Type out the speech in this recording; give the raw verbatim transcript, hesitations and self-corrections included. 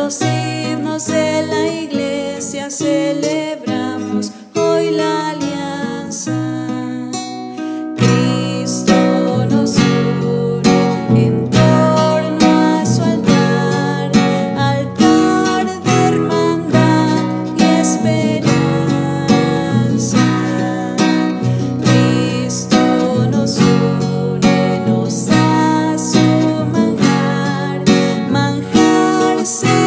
los himnos de la iglesia celebramos hoy la alianza. Cristo nos une en torno a su altar, altar de hermandad y esperanza. Cristo nos une, nos da su manjar, manjar se